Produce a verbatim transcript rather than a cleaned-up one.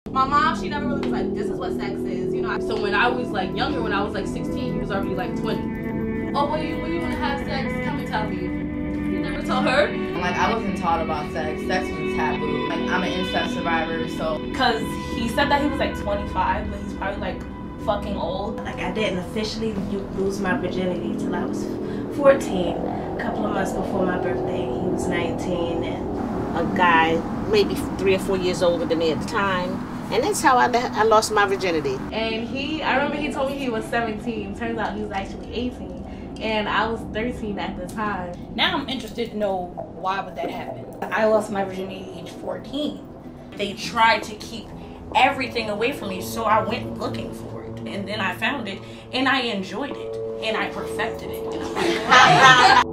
My mom, she never really was like, this is what sex is, you know. So when I was like younger, when I was like sixteen, he was already like twenty. Oh, when you when you wanna have sex, come and tell me. You never told her? Like, I wasn't taught about sex. Sex was taboo. Like, I'm an incest survivor, so. Cause he said that he was like twenty-five, but he's probably like fucking old. Like, I didn't officially lose my virginity till I was fourteen. A couple of months before my birthday, he was nineteen, and a guy maybe three or four years older than me at the time, and that's how I, I lost my virginity. And he, I remember he told me he was seventeen. Turns out he was actually eighteen, and I was thirteen at the time. Now I'm interested to know why would that happen. I lost my virginity at age fourteen. They tried to keep everything away from me, so I went looking for it, and then I found it, and I enjoyed it, and I perfected it. And I'm like,